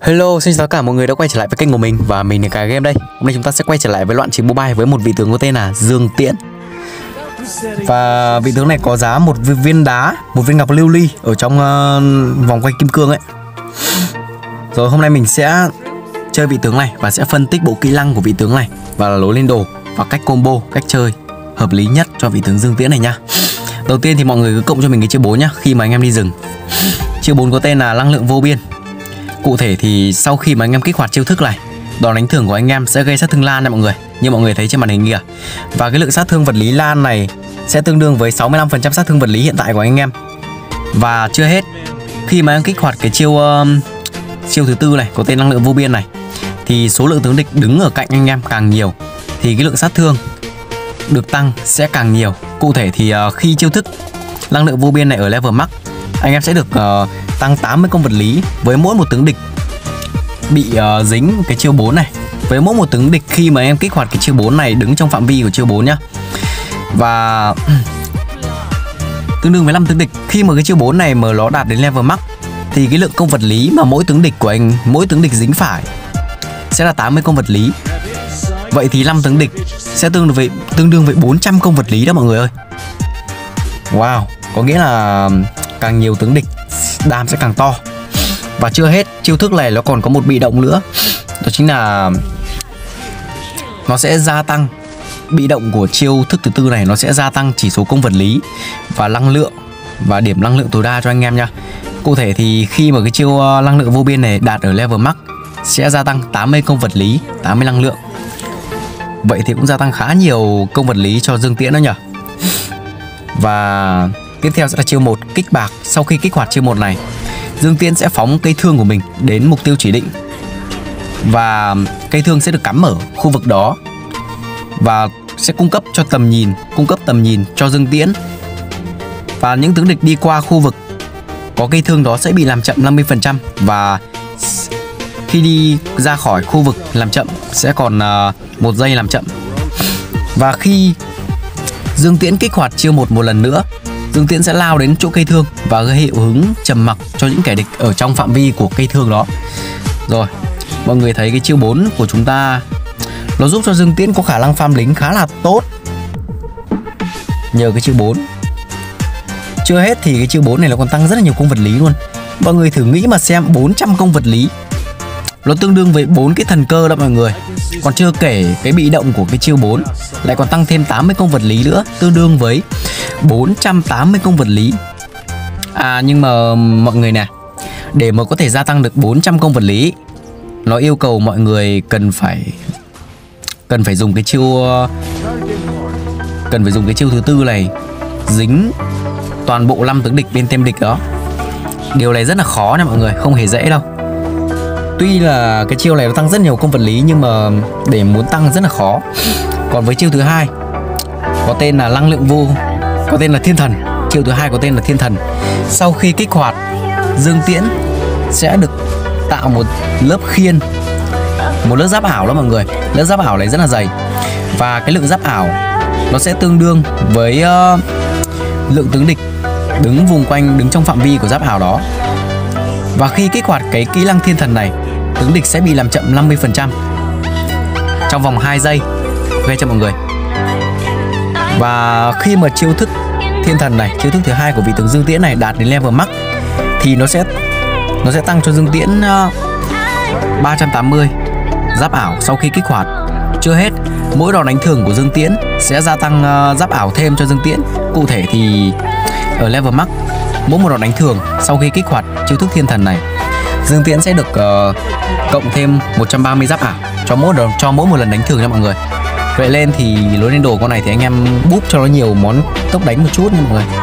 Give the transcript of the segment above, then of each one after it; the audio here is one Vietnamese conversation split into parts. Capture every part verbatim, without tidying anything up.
Hello, xin chào tất cả mọi người đã quay trở lại với kênh của mình và mình là Cái Game đây. Hôm nay chúng ta sẽ quay trở lại với loạn chiến mobile với một vị tướng có tên là Dương Tiễn. Và vị tướng này có giá một viên đá, một viên ngọc lưu ly ở trong uh, vòng quay kim cương ấy. Rồi hôm nay mình sẽ chơi vị tướng này và sẽ phân tích bộ kỹ năng của vị tướng này và lối lên đồ và cách combo, cách chơi hợp lý nhất cho vị tướng Dương Tiễn này nha. Đầu tiên thì mọi người cứ cộng cho mình cái chiêu bốn nhá, khi mà anh em đi rừng. Chiêu bốn có tên là năng lượng vô biên. Cụ thể thì sau khi mà anh em kích hoạt chiêu thức này, đòn đánh thưởng của anh em sẽ gây sát thương lan nha mọi người, như mọi người thấy trên màn hình kìa. Và cái lượng sát thương vật lý lan này sẽ tương đương với sáu mươi lăm phần trăm sát thương vật lý hiện tại của anh em. Và chưa hết, khi mà anh kích hoạt cái chiêu uh, chiêu thứ tư này có tên năng lượng vô biên này, thì số lượng tướng địch đứng ở cạnh anh em càng nhiều thì cái lượng sát thương được tăng sẽ càng nhiều. Cụ thể thì uh, khi chiêu thức năng lượng vô biên này ở level max, anh em sẽ được uh, tăng tám mươi công vật lý với mỗi một tướng địch bị uh, dính cái chiêu bốn này. Với mỗi một tướng địch khi mà em kích hoạt cái chiêu bốn này đứng trong phạm vi của chiêu bốn nhá. Và tương đương với năm tướng địch. Khi mà cái chiêu bốn này mà nó đạt đến level max thì cái lượng công vật lý mà mỗi tướng địch của anh, mỗi tướng địch dính phải sẽ là tám mươi công vật lý. Vậy thì năm tướng địch sẽ tương đương với tương đương với bốn trăm công vật lý đó mọi người ơi. Wow, có nghĩa là càng nhiều tướng địch đam sẽ càng to. Và chưa hết, chiêu thức này nó còn có một bị động nữa, đó chính là nó sẽ gia tăng bị động của chiêu thức thứ tư này, nó sẽ gia tăng chỉ số công vật lý và năng lượng và điểm năng lượng tối đa cho anh em nha. Cụ thể thì khi mà cái chiêu năng lượng vô biên này đạt ở level max sẽ gia tăng tám mươi công vật lý, tám mươi năng lượng. Vậy thì cũng gia tăng khá nhiều công vật lý cho Dương Tiễn đó nhỉ. Và tiếp theo sẽ là chiêu một, kích bạc. Sau khi kích hoạt chiêu một này, Dương Tiễn sẽ phóng cây thương của mình đến mục tiêu chỉ định và cây thương sẽ được cắm ở khu vực đó và sẽ cung cấp cho tầm nhìn, cung cấp tầm nhìn cho Dương Tiễn. Và những tướng địch đi qua khu vực có cây thương đó sẽ bị làm chậm năm mươi phần trăm, và khi đi ra khỏi khu vực làm chậm sẽ còn uh, một giây làm chậm. Và khi Dương Tiễn kích hoạt chiêu một một lần nữa, Dương Tiễn sẽ lao đến chỗ cây thương và gây hiệu ứng trầm mặc cho những kẻ địch ở trong phạm vi của cây thương đó. Rồi, mọi người thấy cái chiêu bốn của chúng ta nó giúp cho Dương Tiễn có khả năng farm lính khá là tốt nhờ cái chiêu bốn. Chưa hết thì cái chiêu bốn này nó còn tăng rất là nhiều công vật lý luôn. Mọi người thử nghĩ mà xem, bốn trăm công vật lý nó tương đương với bốn cái thần cơ đó mọi người. Còn chưa kể cái bị động của cái chiêu bốn lại còn tăng thêm tám mươi công vật lý nữa, tương đương với bốn trăm tám mươi công vật lý. À nhưng mà mọi người nè, để mà có thể gia tăng được bốn trăm công vật lý, nó yêu cầu mọi người cần phải cần phải dùng cái chiêu cần phải dùng cái chiêu thứ tư này dính toàn bộ năm tướng địch bên tem địch đó. Điều này rất là khó nha mọi người, không hề dễ đâu. Tuy là cái chiêu này nó tăng rất nhiều công vật lý nhưng mà để muốn tăng rất là khó. Còn với chiêu thứ hai có tên là năng lượng vô, có tên là thiên thần. Chiêu thứ hai có tên là thiên thần. Sau khi kích hoạt, Dương Tiễn sẽ được tạo một lớp khiên, một lớp giáp ảo đó mọi người. Lớp giáp ảo này rất là dày và cái lượng giáp ảo nó sẽ tương đương với uh, lượng tướng địch đứng vùng quanh, đứng trong phạm vi của giáp ảo đó. Và khi kích hoạt cái kỹ năng thiên thần này, tướng địch sẽ bị làm chậm năm mươi phần trăm trong vòng hai giây. Ok cho mọi người. Và khi mà chiêu thức thiên thần này, chiêu thức thứ hai của vị tướng Dương Tiễn này đạt đến level max thì nó sẽ nó sẽ tăng cho Dương Tiễn uh, ba trăm tám mươi giáp ảo sau khi kích hoạt. Chưa hết, mỗi đòn đánh thưởng của Dương Tiễn sẽ gia tăng uh, giáp ảo thêm cho Dương Tiễn. Cụ thể thì ở level max, mỗi một đòn đánh thưởng sau khi kích hoạt chiêu thức thiên thần này, Dương Tiễn sẽ được uh, cộng thêm một trăm ba mươi giáp ảo cho mỗi đòn, cho mỗi một lần đánh thưởng nha mọi người. Vậy lên thì lối lên đồ con này thì anh em búp cho nó nhiều món tốc đánh một chút nha mọi người.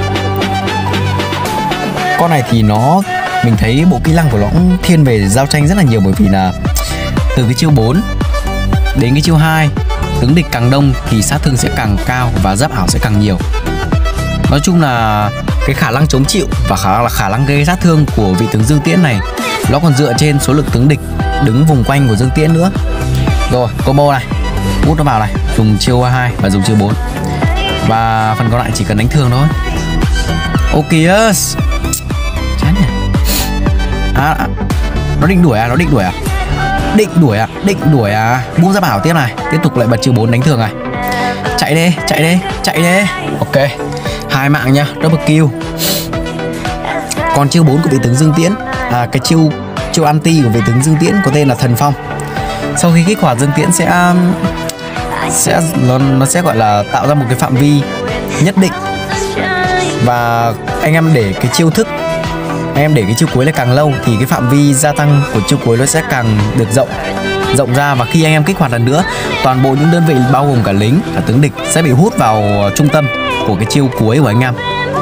Con này thì nó, mình thấy bộ kỹ năng của nó cũng thiên về giao tranh rất là nhiều, bởi vì là từ cái chiêu bốn đến cái chiêu hai, tướng địch càng đông thì sát thương sẽ càng cao và giáp ảo sẽ càng nhiều. Nói chung là cái khả năng chống chịu và khả, khả năng gây sát thương của vị tướng Dương Tiễn này nó còn dựa trên số lượng tướng địch đứng vùng quanh của Dương Tiễn nữa. Rồi, combo này, bút nó vào này, dùng chiêu hai và dùng chiêu bốn. Và phần còn lại chỉ cần đánh thường thôi. Ok, chán nhỉ. À, à, Nó định đuổi à, nó định đuổi à, định đuổi à, định đuổi à. Búp giáp ảo tiếp này, tiếp tục lại bật chiêu bốn đánh thường này. Chạy đi, chạy đi, chạy đi. Ok, hai mạng nha, double kill. Còn chiêu bốn của vị tướng Dương Tiễn, à cái chiêu chiêu anti của vị tướng Dương Tiễn có tên là Thần Phong. Sau khi kích hoạt Dương Tiễn sẽ sẽ nó, nó sẽ gọi là tạo ra một cái phạm vi nhất định, và anh em để cái chiêu thức, anh em để cái chiêu cuối là càng lâu thì cái phạm vi gia tăng của chiêu cuối nó sẽ càng được rộng rộng ra, và khi anh em kích hoạt lần nữa, toàn bộ những đơn vị bao gồm cả lính, cả tướng địch sẽ bị hút vào trung tâm của cái chiêu cuối của anh em.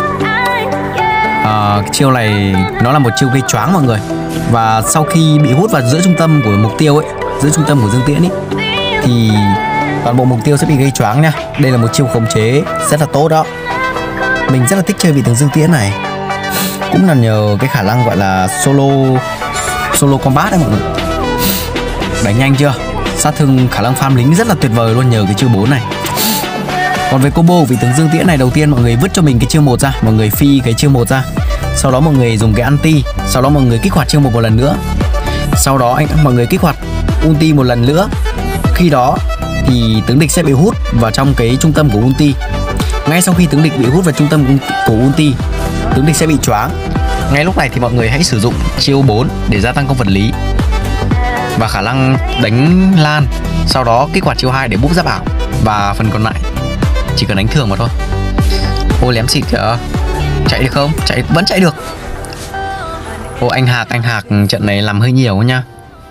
À, cái chiêu này nó là một chiêu gây choáng mọi người, và sau khi bị hút vào giữa trung tâm của mục tiêu ấy, giữa trung tâm của Dương Tiễn ấy, thì toàn bộ mục tiêu sẽ bị gây choáng nha. Đây là một chiêu khống chế rất là tốt đó. Mình rất là thích chơi vị tướng Dương Tiễn này, cũng là nhờ cái khả năng gọi là solo solo combat đấy mọi người. Đánh nhanh chưa, sát thương, khả năng farm lính rất là tuyệt vời luôn nhờ cái chiêu bốn này. Còn về combo vị tướng Dương Tiễn này, đầu tiên mọi người vứt cho mình cái chiêu một ra, mọi người phi cái chiêu một ra, sau đó mọi người dùng cái anti, sau đó mọi người kích hoạt chiêu một một lần nữa, sau đó anh mọi người kích hoạt ulti một lần nữa. Khi đó thì tướng địch sẽ bị hút vào trong cái trung tâm của ulti. Ngay sau khi tướng địch bị hút vào trung tâm của ulti, tướng địch sẽ bị choáng. Ngay lúc này thì mọi người hãy sử dụng chiêu bốn để gia tăng công vật lý và khả năng đánh lan, sau đó kích hoạt chiêu hai để búp giáp ảo, và phần còn lại chỉ cần đánh thường mà thôi. Ô lém xịt kìa, chạy được không? Chạy vẫn chạy được. Ô anh Hạc, anh Hạc trận này làm hơi nhiều nha.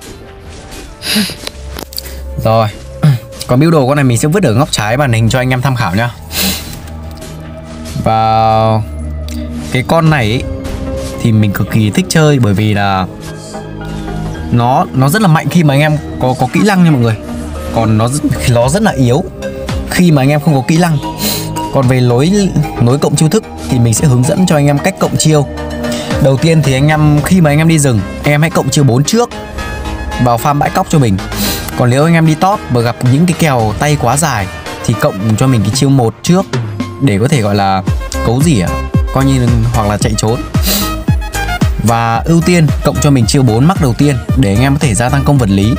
Rồi, còn build đồ con này mình sẽ vứt ở góc trái màn hình cho anh em tham khảo nha. Và cái con này ấy, thì mình cực kỳ thích chơi bởi vì là nó nó rất là mạnh khi mà anh em có có kỹ năng nha mọi người. Còn nó nó rất là yếu khi mà anh em không có kỹ năng. Còn về lối nối cộng chiêu thức thì mình sẽ hướng dẫn cho anh em cách cộng chiêu. Đầu tiên thì anh em khi mà anh em đi rừng, anh em hãy cộng chiêu bốn trước vào farm bãi cóc cho mình. Còn nếu anh em đi top và gặp những cái kèo tay quá dài thì cộng cho mình cái chiêu một trước để có thể gọi là cấu rỉa, coi như hoặc là chạy trốn. Và ưu tiên cộng cho mình chiêu bốn mắc đầu tiên để anh em có thể gia tăng công vật lý.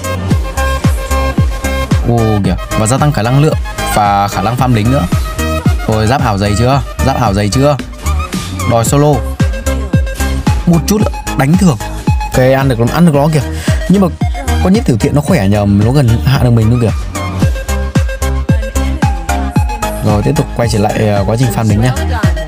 Ồ kìa, và gia tăng khả năng lượng và khả năng farm lính nữa. Rồi giáp ảo dày chưa? Giáp ảo dày chưa? Đòi solo. Một chút nữa, đánh thường. Ok, ăn được ăn được nó kìa. Nhưng mà có nhất tiểu thiện nó khỏe nhầm, nó gần hạ được mình luôn kìa. Rồi tiếp tục quay trở lại quá trình farm lính nha.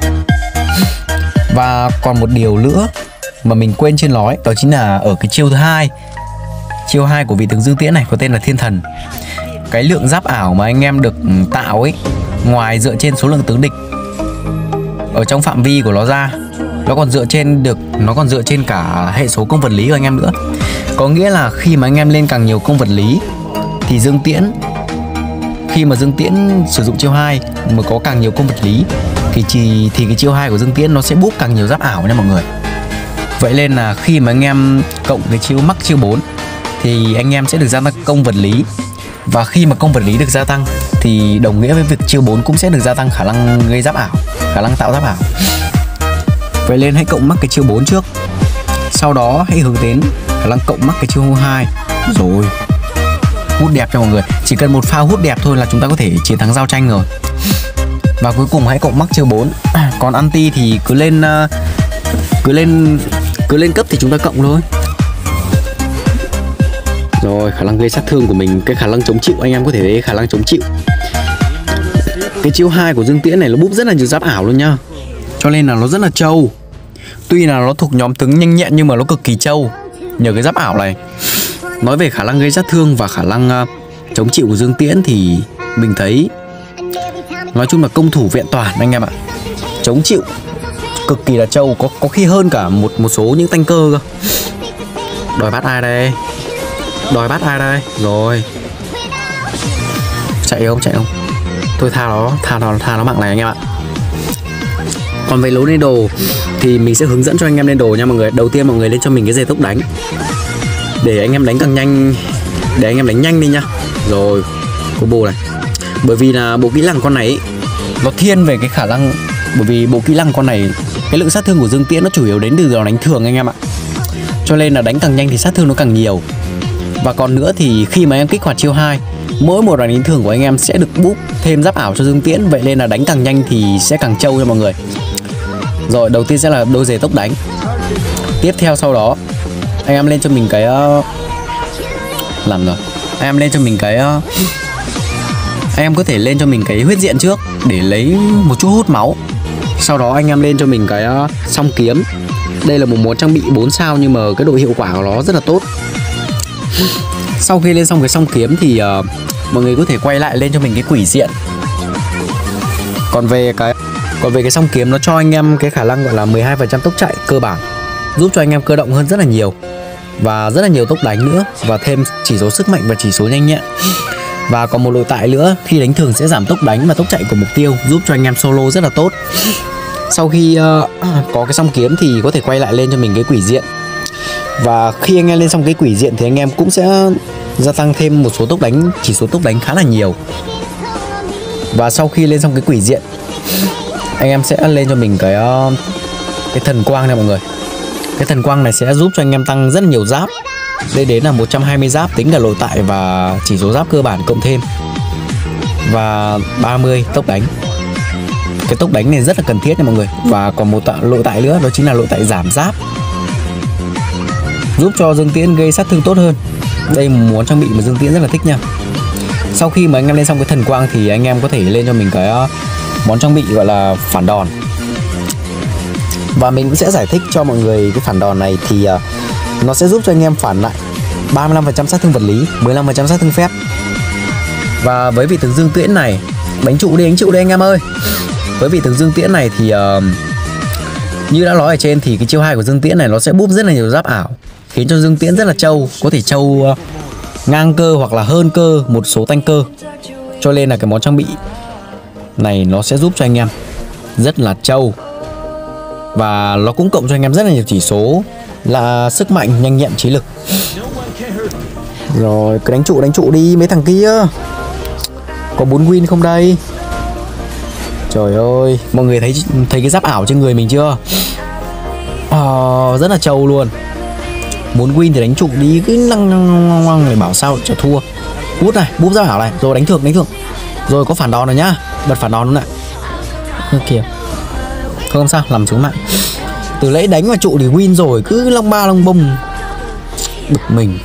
Và còn một điều nữa mà mình quên chưa nói, đó chính là ở cái chiêu thứ hai. Chiêu hai của vị tướng Dương Tiễn này có tên là Thiên Thần. Cái lượng giáp ảo mà anh em được tạo ấy, ngoài dựa trên số lượng tướng địch ở trong phạm vi của nó ra, nó còn dựa trên được nó còn dựa trên cả hệ số công vật lý của anh em nữa. Có nghĩa là khi mà anh em lên càng nhiều công vật lý thì Dương Tiễn, khi mà Dương Tiễn sử dụng chiêu hai mà có càng nhiều công vật lý thì chỉ thì cái chiêu hai của Dương Tiễn nó sẽ búp càng nhiều giáp ảo nha mọi người. Vậy nên là khi mà anh em cộng cái chiêu mắc chiêu bốn thì anh em sẽ được gia tăng công vật lý. Và khi mà công vật lý được gia tăng thì đồng nghĩa với việc chiêu bốn cũng sẽ được gia tăng khả năng gây giáp ảo, khả năng tạo giáp ảo. Vậy nên hãy cộng mắc cái chiêu bốn trước, sau đó hãy hướng đến khả năng cộng mắc cái chiêu hai. Rồi hút đẹp cho mọi người. Chỉ cần một pha hút đẹp thôi là chúng ta có thể chiến thắng giao tranh rồi. Và cuối cùng hãy cộng mắc chiêu bốn. Còn anti thì cứ lên Cứ lên Cứ lên cấp thì chúng ta cộng thôi. Rồi khả năng gây sát thương của mình, cái khả năng chống chịu, anh em có thể thấy khả năng chống chịu. Cái chiêu hai của Dương Tiễn này nó búp rất là nhiều giáp ảo luôn nhá. Cho nên là nó rất là trâu. Tuy là nó thuộc nhóm tướng nhanh nhẹn nhưng mà nó cực kỳ trâu nhờ cái giáp ảo này. Nói về khả năng gây sát thương và khả năng uh, chống chịu của Dương Tiễn thì mình thấy nói chung là công thủ vẹn toàn anh em ạ. Chống chịu cực kỳ là trâu, có có khi hơn cả một một số những tanker cơ. Đòi bắt ai đây? Đòi bắt ai đây? Rồi. Chạy không? Chạy không? Thôi tha nó, tha nó, tha nó mạng này anh em ạ. Còn về lối lên đồ thì mình sẽ hướng dẫn cho anh em lên đồ nha mọi người. Đầu tiên mọi người lên cho mình cái dây tốc đánh để anh em đánh càng nhanh, để anh em đánh nhanh đi nha. Rồi combo này, bởi vì là bộ kỹ năng con này nó thiên về cái khả năng, bởi vì bộ kỹ năng con này cái lượng sát thương của Dương Tiễn nó chủ yếu đến từ giò đánh thường anh em ạ. cho nên là đánh càng nhanh thì sát thương nó càng nhiều. Và còn nữa thì khi mà em kích hoạt chiêu hai, mỗi một đoàn đánh thường của anh em sẽ được búp thêm giáp ảo cho Dương Tiễn, vậy nên là đánh càng nhanh thì sẽ càng trâu cho mọi người. Rồi đầu tiên sẽ là đôi giày tốc đánh. Tiếp theo sau đó anh em lên cho mình cái uh... làm rồi. Anh em lên cho mình cái uh... anh em có thể lên cho mình cái huyết diện trước để lấy một chút hút máu. Sau đó anh em lên cho mình cái uh, song kiếm. Đây là một món trang bị bốn sao nhưng mà cái độ hiệu quả của nó rất là tốt. Sau khi lên xong cái song kiếm thì uh, mọi người có thể quay lại lên cho mình cái quỷ diện. Còn về cái còn về cái song kiếm nó cho anh em cái khả năng gọi là mười hai phần trăm tốc chạy cơ bản, giúp cho anh em cơ động hơn rất là nhiều và rất là nhiều tốc đánh nữa, và thêm chỉ số sức mạnh và chỉ số nhanh nhẹn. Và còn một nội tại nữa, khi đánh thường sẽ giảm tốc đánh và tốc chạy của mục tiêu, giúp cho anh em solo rất là tốt. Sau khi uh, có cái song kiếm thì có thể quay lại lên cho mình cái quỷ diện. Và khi anh em lên xong cái quỷ diện thì anh em cũng sẽ gia tăng thêm một số tốc đánh, chỉ số tốc đánh khá là nhiều. Và sau khi lên xong cái quỷ diện, anh em sẽ lên cho mình cái uh, cái thần quang này mọi người. Cái thần quang này sẽ giúp cho anh em tăng rất là nhiều giáp. Đây đến là một trăm hai mươi giáp tính cả nội tại và chỉ số giáp cơ bản cộng thêm. Và ba mươi tốc đánh. Cái tốc đánh này rất là cần thiết nha mọi người. Và còn một nội tại nữa, đó chính là nội tại giảm giáp, giúp cho Dương Tiễn gây sát thương tốt hơn. Đây một món trang bị mà Dương Tiễn rất là thích nha. Sau khi mà anh em lên xong cái thần quang thì anh em có thể lên cho mình cái uh, món trang bị gọi là phản đòn. Và mình cũng sẽ giải thích cho mọi người cái phản đòn này thì uh, nó sẽ giúp cho anh em phản lại ba mươi lăm phần trăm sát thương vật lý, mười lăm phần trăm sát thương phép. Và với vị tướng Dương Tiễn này, đánh trụ đi, đánh trụ đi anh em ơi. Với vị tướng Dương Tiễn này thì uh, như đã nói ở trên thì cái chiêu hai của Dương Tiễn này nó sẽ búp rất là nhiều giáp ảo, khiến cho Dương Tiễn rất là trâu, có thể trâu uh, ngang cơ hoặc là hơn cơ một số tanh cơ. Cho nên là cái món trang bị này nó sẽ giúp cho anh em rất là trâu. Và nó cũng cộng cho anh em rất là nhiều chỉ số là sức mạnh, nhanh nhẹn, trí lực. Rồi cứ đánh trụ đánh trụ đi mấy thằng kia. Có bốn win không đây? Trời ơi, mọi người thấy thấy cái giáp ảo trên người mình chưa? À, rất là trâu luôn. Muốn win thì đánh trụ đi, cứ năng năng năng để bảo sao cho thua. Bút này, bút giáp ảo này, rồi đánh thượng đánh thượng. Rồi có phản đòn rồi nhá, bật phản đòn luôn này. Kìa. Không sao, làm xuống mạng. Từ lấy đánh vào trụ thì win rồi, cứ long ba long bông. Bực mình.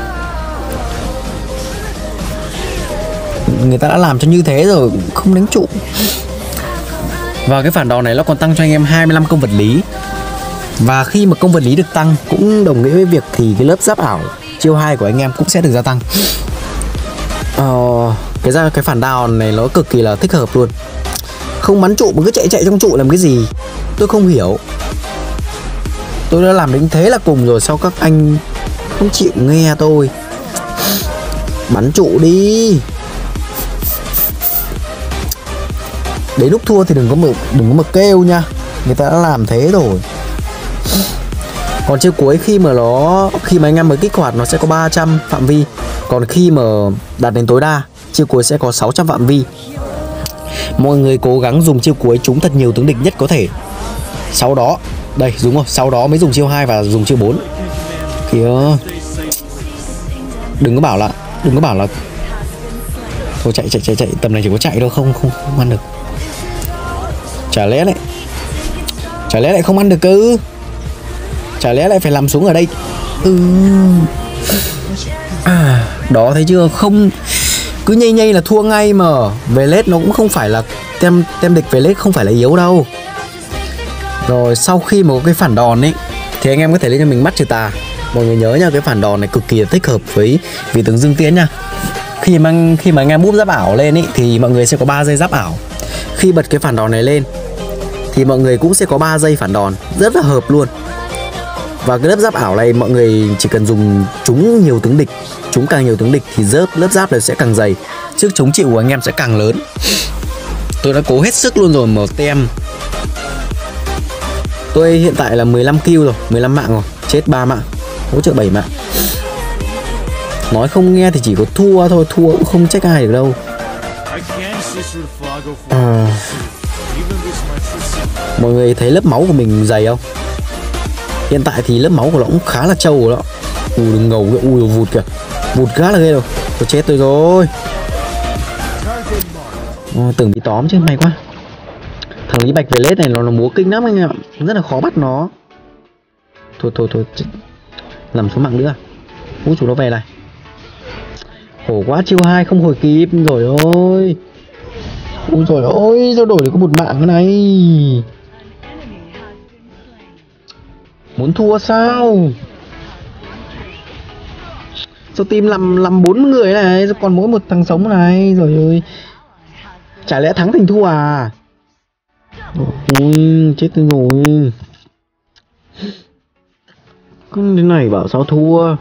Người ta đã làm cho như thế rồi, không đánh trụ. Và cái phản đòn này nó còn tăng cho anh em hai mươi lăm công vật lý. Và khi mà công vật lý được tăng cũng đồng nghĩa với việc thì cái lớp giáp ảo chiêu hai của anh em cũng sẽ được gia tăng. Ờ, cái ra cái phản đòn này nó cực kỳ là thích hợp luôn. Không bắn trụ mà cứ chạy chạy trong trụ làm cái gì, tôi không hiểu. Tôi đã làm đến thế là cùng rồi, sao các anh không chịu nghe tôi. Bắn trụ đi. Đến lúc thua thì đừng có mà đừng có mà kêu nha, người ta đã làm thế rồi. Còn chiêu cuối khi mà nó khi mà anh em mới kích hoạt nó sẽ có ba trăm phạm vi. Còn khi mà đạt đến tối đa, chiêu cuối sẽ có sáu trăm phạm vi. Mọi người cố gắng dùng chiêu cuối trúng thật nhiều tướng địch nhất có thể. Sau đó, đây đúng rồi, sau đó mới dùng chiêu hai và dùng chiêu bốn. Kìa. Đừng có bảo là đừng có bảo là thôi chạy chạy chạy chạy, tầm này chỉ có chạy thôi, không không không ăn được. Chả lẽ lại Chả lẽ lại không ăn được cơ? Chả lẽ lại phải làm xuống ở đây? Ừ. À, đó thấy chưa? Không, cứ nhây nhây là thua ngay mà. Về lết nó cũng không phải là tem tem địch về lết không phải là yếu đâu. Rồi sau khi mà có cái phản đòn ấy thì anh em có thể lên cho mình mắt trừ tà. Mọi người nhớ nha, cái phản đòn này cực kỳ thích hợp với vị tướng Dương Tiễn nha. Khi mà khi mà anh em búp giáp ảo lên ấy thì mọi người sẽ có ba giây giáp ảo. Khi bật cái phản đòn này lên thì mọi người cũng sẽ có ba giây phản đòn, rất là hợp luôn. Và cái lớp giáp ảo này mọi người chỉ cần dùng trúng nhiều tướng địch, trúng càng nhiều tướng địch thì lớp lớp giáp này sẽ càng dày, sức chống chịu của anh em sẽ càng lớn. Tôi đã cố hết sức luôn rồi mà tem. Tôi hiện tại là mười lăm kill rồi, mười lăm mạng rồi, chết ba mạng, hỗ trợ bảy mạng. Nói không nghe thì chỉ có thua thôi, thua cũng không trách ai được đâu. À, mọi người thấy lớp máu của mình dày không? Hiện tại thì lớp máu của nó cũng khá là trâu rồi đó. Ui đừng ngầu kìa, ui vụt kìa. Vụt khá là ghê rồi. Tôi chết tôi rồi. Ồ, tưởng bị tóm chứ may quá. Thằng Lý Bạch về lết này nó, nó múa kinh lắm anh em ạ. Rất là khó bắt nó. Thôi thôi thôi. Làm số mạng nữa. Ui chủ nó về này. Khổ quá, chiêu hai không hồi kịp rồi ôi. Ui rồi ôi, sao đổi được có một mạng cái này. Muốn thua sao? Sao team làm làm bốn người này, sao còn mỗi một thằng sống này rồi ơi. Chả lẽ thắng thành thua à? Ui chết tôi rồi. Cứ thế này bảo sao thua.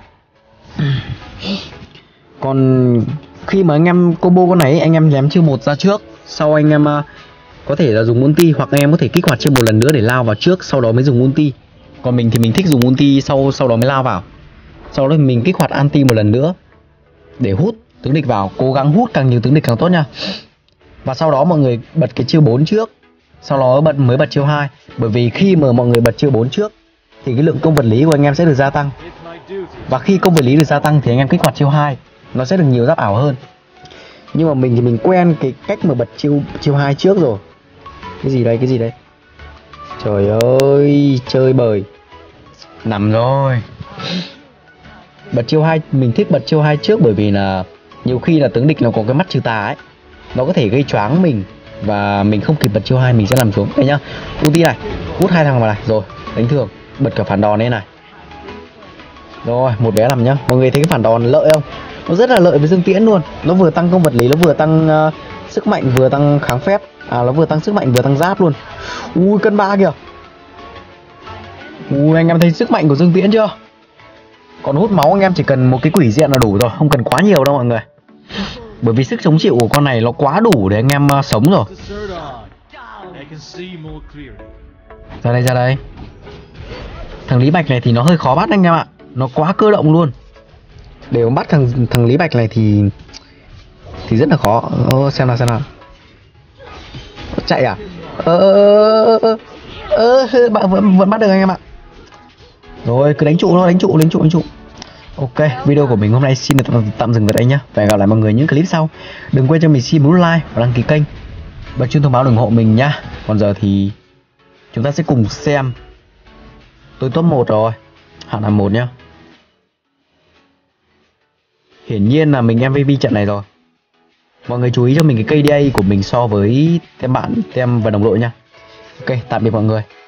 Còn khi mà anh em combo con này anh em ném chiêu một ra trước, sau anh em uh, có thể là dùng ulti, hoặc anh em có thể kích hoạt chiêu một lần nữa để lao vào trước, sau đó mới dùng ulti. Còn mình thì mình thích dùng ulti sau sau đó mới lao vào. Sau đó thì mình kích hoạt anti một lần nữa để hút tướng địch vào, cố gắng hút càng nhiều tướng địch càng tốt nha. Và sau đó mọi người bật cái chiêu bốn trước, sau đó bật mới bật chiêu hai. Bởi vì khi mà mọi người bật chiêu bốn trước thì cái lượng công vật lý của anh em sẽ được gia tăng. Và khi công vật lý được gia tăng thì anh em kích hoạt chiêu hai, nó sẽ được nhiều giáp ảo hơn. Nhưng mà mình thì mình quen cái cách mà bật chiêu chiêu hai trước rồi. Cái gì đây, cái gì đây? Trời ơi, chơi bời. Nằm rồi. Bật chiêu hai, mình thích bật chiêu hai trước bởi vì là nhiều khi là tướng địch nó có cái mắt trừ tà ấy, nó có thể gây choáng mình và mình không kịp bật chiêu hai mình sẽ làm xuống. Đây nhá. Ulti này, hút hai thằng vào này, rồi đánh thường, bật cả phản đòn lên này. Rồi, một vé làm nhá. Mọi người thấy cái phản đòn lợi không? Nó rất là lợi với Dương Tiễn luôn. Nó vừa tăng công vật lý, nó vừa tăng uh, sức mạnh, vừa tăng kháng phép. À, nó vừa tăng sức mạnh, vừa tăng giáp luôn. Ui, cân ba kìa. Ui, anh em thấy sức mạnh của Dương Tiễn chưa? Còn hút máu anh em chỉ cần một cái quỷ diện là đủ rồi, không cần quá nhiều đâu mọi người. Bởi vì sức chống chịu của con này nó quá đủ để anh em uh, sống rồi. Ra đây, ra đây. Thằng Lý Bạch này thì nó hơi khó bắt anh em ạ. Nó quá cơ động luôn. Để mà bắt thằng thằng Lý Bạch này thì thì rất là khó. Ô, xem nào xem nào. Chạy à? Ơ ơ ơ ơ bạn vẫn vẫn bắt được anh em ạ. Rồi cứ đánh trụ thôi, đánh trụ, đánh trụ, đánh trụ. Ok, video của mình hôm nay xin được tạm dừng tại đây nhá. Và hẹn gặp lại mọi người những clip sau. Đừng quên cho mình xin một like và đăng ký kênh, bật chuông thông báo ủng hộ mình nhá. Còn giờ thì chúng ta sẽ cùng xem. Tôi top một rồi, hạng là một nhá. Hiển nhiên là mình em vê pê trận này rồi. Mọi người chú ý cho mình cái ca đê a của mình so với tem bạn, tem và đồng đội nha. Ok, tạm biệt mọi người.